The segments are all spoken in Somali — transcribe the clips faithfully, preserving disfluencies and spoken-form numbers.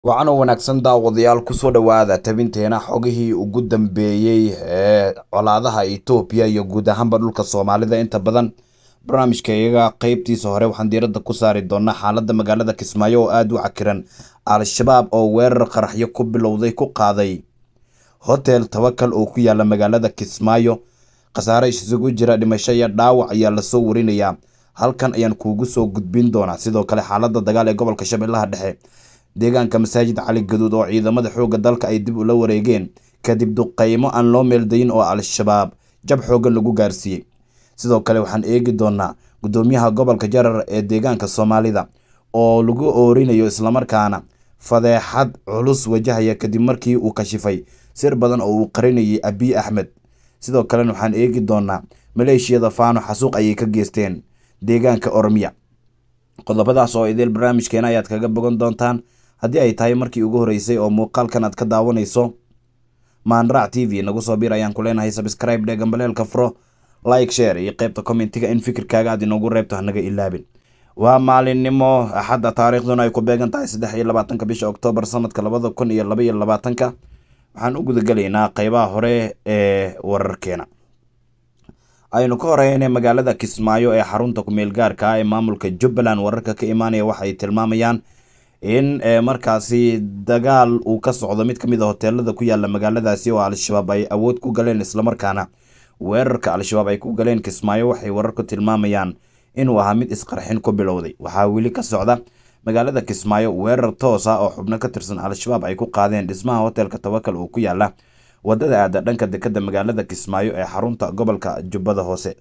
Waxaan oo wanaagsan daawadayaal ku soo dhawaada tabinteena xogihii ugu dambeeyay ee colaadaha Itoobiya iyo guud ahaanba dhulka Soomaalida inta badan barnaamijka iyaga qaybtiisa hore waxaan diiradda ku saari doonaa xaaladda magaalada Kismaayo oo aad u cakiran Al-Shabaab oo weerar qaraxyo ku bilowday ku qaaday hotel Tawakal oo ku yaala magaalada Kismaayo khasaare isugu jira dhimasho iyo dhaawac ayaa la soo warinayaa halkan ayaan kuugu soo gudbin doonaa sidoo kale xaaladda dagaal ee gobolka Shabeellaha Dhexe deegaanka masaajid cali gaduud oo ciidamada xoogga dalka ay dib ula wareegeen kadib duqeymo aan loo meeldayin oo Al-Shabaab jab xooggan lagu gaarsiiyey sidoo kale waxaan eegi doonaa gudoomiyaha gobolka Jarar ee deegaanka Soomaalida oo lagu oorinayo islamarkaana fadeexad culus wajahaya kadib markii uu kashifay sir badan oo uu qarinayay Abiy Ahmed sidoo kale waxaan eegi doonaa maleeshiyada Faano xasuuq ayay ka geysteen deegaanka Oromia qodobadaas oo idil barnaamijkeena ayaad kaga bogan doontaan haddii ay tahay markii ugu horeysay oo muuqaalkan aad ka daawanayso Maanrac T V nagu soo biir ayaan ku leenahay subscribe dhe gambaleelka furo like share iyo qaybta commentiga in fikirkaaga aad inoogu reebto hanaga ilaabin waa maalinimo axadda taariikhduna ay ku beegan tahay saddex iyo labaatanka bisha Oktoobar sanadka labada kun iyo laba iyo labaatanka waxaan u gudagalaynaa qaybaha hore ee wararkeena aynu ka horeynay magaalada Kismaayo ee xarunta ku meel gaarka ah ee maamulka Jubbaland wararka ka imaanaya waxay tilmaamayaan in markaasi dagaal uu ka socdo mid ka mid ah hoteelada ku yaala magaaladaasi oo Al-Shabaab ay awood ku galeen isla markaana weerarka Al-Shabaab ay ku galeen Kismaayo waxay wararku tilmaamayaan inuu ahaa mid isqarxin ku bilowday waxaa weli ka socda magaalada Kismaayo weerar toos ah oo xubno ka tirsan Al-Shabaab ay ku qaadeen dhismaha hotelka Tawakal oo ku yaala wadada aada dhanka dekada magaalada Kismaayo ee xarunta gobolka Jubbada Hoose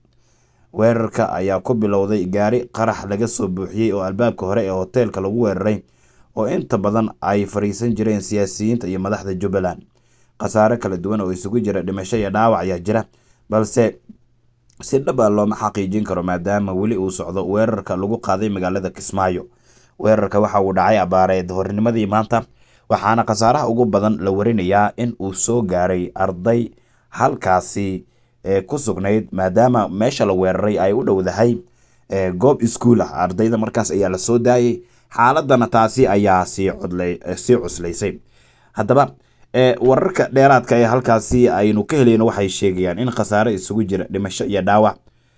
weerarka ayaa ku bilowday gaari qarax laga soo buuxiyey oo albaabka hore ee hotelka lagu weeraray oo inta badan ay fariisan jireen siyaasiyiinta iyo madaxda Jubbaland khasaare kala duwan oo isugu jira dhimasho iyo dhaawac ayaa jira balse si dhab ah looma xaqiijin karo maadaama weli uu socdo weerarka lagu qaaday magaalada Kismaayo weerarka waxa uu dhacay abaareed hornimadii maanta waxaana khasaaraha ugu badan la warinayaa in uu soo gaaray arday halkaasi ee ku sugnayd maadaama meesha la weeraray ay u dhowdahay ee goob iskuul ah ardayda markaas ayaa la soo daayay xaaladana taasi ayaa sii codlay sii cuslaysay haddaba ee wararka dheeraadka ee halkaasi aynu ka helayno waxay sheegayaan in khasaare isugu jira dhimasho iyo dhaawac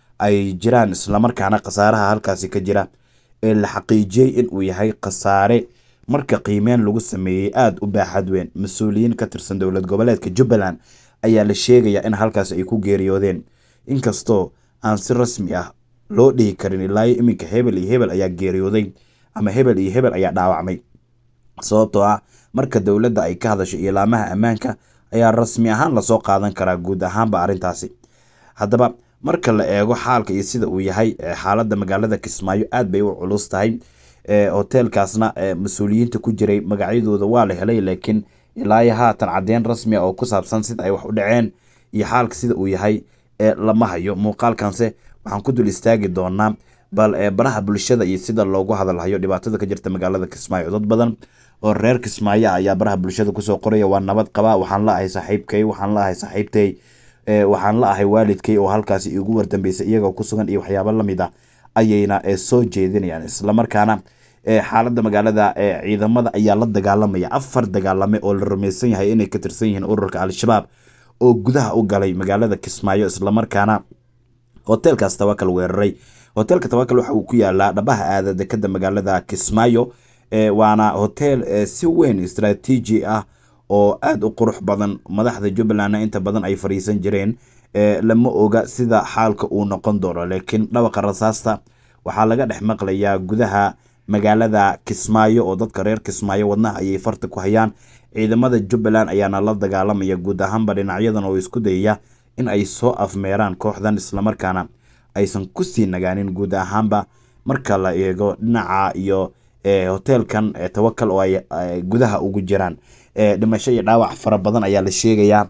ay jiraan isla markaana khasaaraha halkaasi ka jira ee la xaqiijiyay in uu yahay khasaare marka qiimeyn lagu sameeyay aad u baaxad weyn mas'uuliyiin ka tirsan dowlad goboleedka Jubbaland ayaa la sheegayaa in halkaas ay ku geeriyoodeen inkastoo aan si rasmi ah loo dhihi karin ilaa iminka hebel iyo hebel ayaa geeriyooday ama hebel iyo hebel ayaa dhaawacmay sababtoo ah marka dowladda ay ka hadasho ilaamaha ammaanka ayaa rasmi ahaan lasoo qaadan karaa guud ahaanba arrintaasi haddaba marka la eego xaalka iyo sida uu yahay xaaladda magaalada Kismaayo aad bay u culus tahay hotelkaasna mas'uuliyiinta ku jiray magacyadooda waa la helay laakiin ilaa haatan cadeen rasmi ah oo ku saabsan sida ay wax u dhaceen iyo xaalka sida uu yahay ee lama hayo muuqaalkanse waxaan ku dul istaagi doonaa bal ee baraha bulshada iyo sida loogu hadalhayo dhibaatada ka jirta magaalada Kismaayo dad badan oo reer Kismaayo ayaa baraha bulshada ku soo qoraya waa nabad qaba waxaan la ahay saaxiibkay waxaan la ahay saaxiibtay ee waxaan la ahay waalidkay oo halkaasi igu wardambeysay iyagoo ku sugan iyo waxyaabo la mid ah ayayna soo jeedinayaan isla markaana xaaladda magaalada ee ciidamada ayaa la dagaalamaya afar dagaalame oo la rumaysan yahay inay ka tirsan yihiin ururka Al-Shabaab oo gudaha u galay magaalada Kismaayo isla markaana hotelkaas Tawakal weeraray hotelka Tawakal waxa uu ku yaalaa dhabaha aada dekada magaalada Kismaayo ee waana hotel si weyn istiraatiiji ah oo aad u qurux badan madaxda Jubbaland inta badan ay fariisan jireen ee lama oga sida xaalka uu noqon doono laakiin dhawaqa rasaasta waxaa laga dhex maqlayaa gudaha magaalada Kismaayo oo dadka reer Kismaayo wadnaha ayay farta ku hayaan ciidamada Jubbaland ayaana la dagaalamaya guud ahaanba dhinacyadan oo isku dayaya in ay soo afmeeraan kooxdan isla markaana aysan ku sii nagaanin guud ahaanba marka la eego dhinaca iyo hotelkan Tawakal oo ay gudaha ugu jiraan dhimasho iyo dhaawac fara badan ayaa la sheegayaa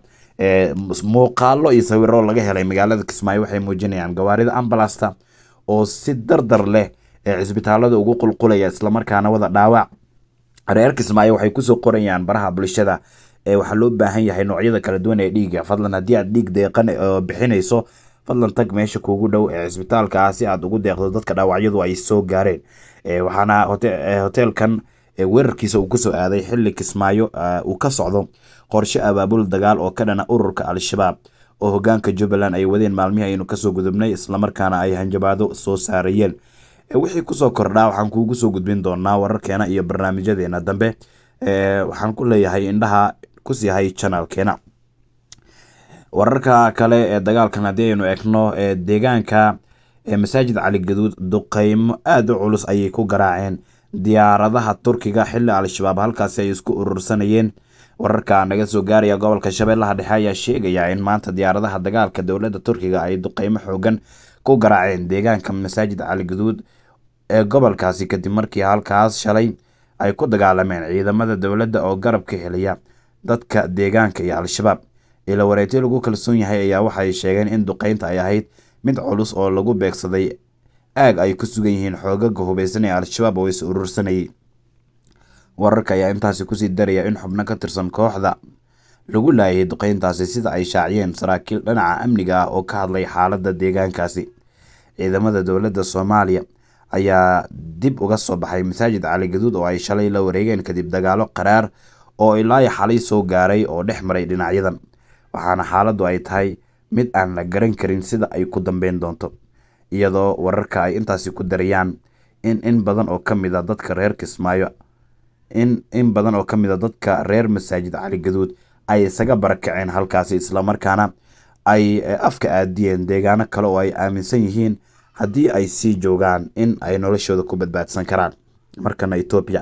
muuqaalo iyo sawirro laga helay magaalada Kismaayo waxay muujinayaan gawaarida ambulance oo si dardar leh cisbitaalada ugu qulqulaya isla markaana wada dhaawac reer Kismaayo waxay ku soo qorayaan baraha bulshada ee waxa loo baahan yahay noocyada kala duwan ee dhiigga fadlan haddii aad dhiig deeqan oo bixinayso fadlan tag meesha kuugu dhow ee cisbitaalka si aad ugu deeqdo dadka dhaawacyadu ay soo gaareen waxaana hotelkan ee weerarkiisa uu kusoo aaday xilli Kismaayo uu ka socdo qorshe abaabul dagaal oo ka dhana ururka Al-Shabaab oo hogaanka Jubbaland ay wadeen maalmihii aynu kasoo gudubnay isla markaana ay hanjabaado soo saarayeen. wixii kusoo kordhaa waxaan kuugu soo gudbin doonaa wararkeena iyo barnaamijyadeena dambe. waxaan ku leeyahay indhaha ku sii hay channelkeena. wararka kale ee dagaalkan haddii aynu eegno ee deegaanka ee masaajid Cali Gaduud duqeymo aad u culus ayay ku garaaceen diyaaradaha Turkiga xilli Al-Shabaab halkaasi ay isku urursanayeen. wararka naga soo gaaraya gobolka Shabeellaha Dhexe ayaa sheegaya in maanta diyaaradaha dagaalka dowladda Turkiga ay duqeymo xoogan ku garaaceen deegaanka masaajid Cali Gaduud ee gobolkaasi kadib markii halkaas shalay ay ku dagaalameen ciidamada dowladda oo garab ka helaya dadka deegaanka iyo Al-Shabaab. ila wareegtay lagu kalsoon yahay ayaa waxay sheegeen in duqeynta ay ahayd mid culus oo lagu beegsaday aag ay ku sugan yihiin xoogaga hubeysan ee Al-Shabaab oo is urursanayay. wararka ayaa intaasi kusii daraya in xubno ka tirsan kooxda lagu laayay duqeyntaasi sida ay shaaciyeen saraakiil dhinaca amniga ah oo ka hadlay xaaladda deegaankaasi. ciidamada dowladda Soomaaliya ayaa dib uga soo baxay masaajid Cali Gaduud oo ay shalay la wareegeen kadib dagaalo qaraar oo ilaa xalay soo gaaray oo dhex maray dhinacyadan, waxaana xaaladdu ay tahay mid aan la garan karin sida ay ku dambeyn doonto, iyadoo wararka ay intaasi ku darayaan in in badan oo ka mid ah dadka reer Kismaayo in in badan oo ka mid ah dadka reer masaajid Cali Gaduud ay isaga barakaceen halkaasi isla markaana ay afka aadiyeen deegaano kale oo ay aaminsan yihiin haddii ay sii joogaan in ay noloshooda ku badbaadsan karaan. markana Ethiopia,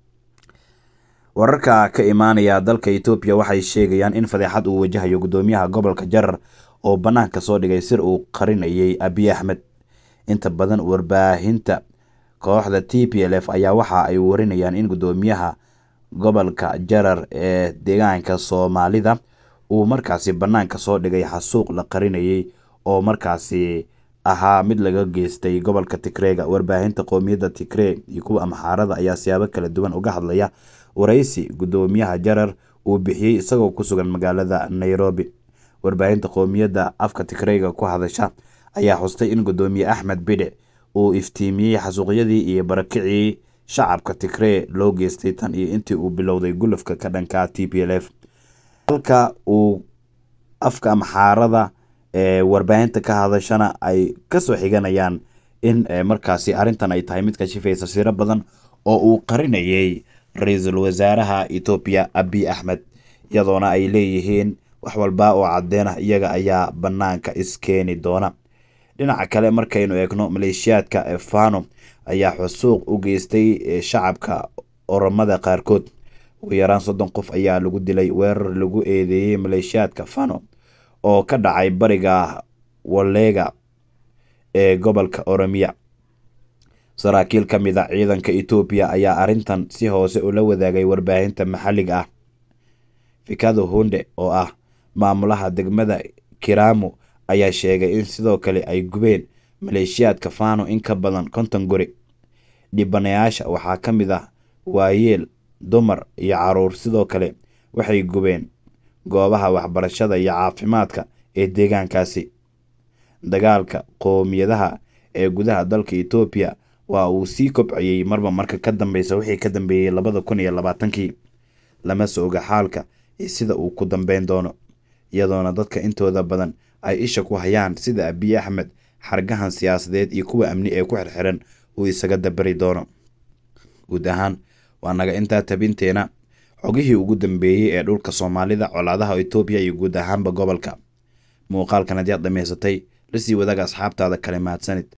wararka ka imaanaya dalka Ethiopia waxay sheegayaan in fadeexad uu wajahayo gudoomiyaha gobolka Jarar oo banaanka soo dhigay sir uu qarinayay Abiy Ahmed. inta badan warbaahinta kooxda T P L F ayaa waxa ay warinayaan in gudoomiyaha gobolka Jarar ee deegaanka Soomaalida uu markaasi banaanka soo dhigay xasuuq la qarinayay oo markaasi ahaa mid laga geystay gobolka Tigreega. warbaahinta qoomiyadda Tigreeg iyo kuwa Amxaarada ayaa siyaabo kala duwan uga hadlaya waraysi gudoomiyaha Jarar uu bixiyay isagoo ku sugan magaalada Nairobi. warbaahinta qoomiyadda afka Tigreega ku hadasha ayaa xustay in gudoomiye Axmed Bide uu iftiimiyay xasuuqyadii iyo barakicii shacabka Tigreeg loo geystay tan iyo intii uu bilowday gulufka ka dhanka T P L F. halka uu afka Amxaarada ee warbaahinta ka hadashana ay ka soo xiganayaan in markaasi arrintan ay tahay mid ka shifaysa siro badan oo uu qarinayay ra'iisul wasaaraha Ethiopia Abiy Ahmed, iyadoona ay leeyihiin wax walba oo cadeen ah iyaga ayaa banaanka iskeeni doona. dhinaca kale markaynu eegno maleeshiyaadka Fano ayaa xusuuq u geystay shacabka Oromada qaarkood. ugu yaraan soddon qof ayaa lagu dilay weerar lagu eedeeyay maleeshiyaadka Fano oo ka dhacay bariga Walega ee gobolka Oromia. saraakiil ka mid ah ciidanka Ethiopia ayaa arrintan si hoose ula wadaagay warbaahinta maxalliga ah. Fikado Hunde oo ah maamulaha degmada Kiramu ayaa sheegay in sidoo kale ay gubeen maleeshiyaadka Fano in ka badan konton guri. dhibanayaasha waxaa ka mid ah waayeel, dumar iyo caruur. sidoo kale waxay gubeen goobaha waxbarashada iyo caafimaadka ee deegaankaasi. dagaalka qoomiyadaha ee gudaha dalka Ethiopia waa uu sii kobcayay marba marka ka dambeysa wixii ka dambeeyay labada kun iyo labaatankii. lama soo oga xaalka iyo sida uu ku dambeyn doono, iyadoona dadka intooda badan ay isha ku hayaan sida Abiy Ahmed xargahan siyaasadeed iyo kuwa amni ee ku xirxiran uu isaga dabari doono. guud ahaan waa naga intaa tabinteena xogihii ugu dambeeyay ee dhulka Soomaalida, colaadaha Ethiopia iyo guud ahaanba gobolka. muuqaalkan haddii aad dhamaysatay la sii wadaaga asxaabtaada kale. mahadsanid.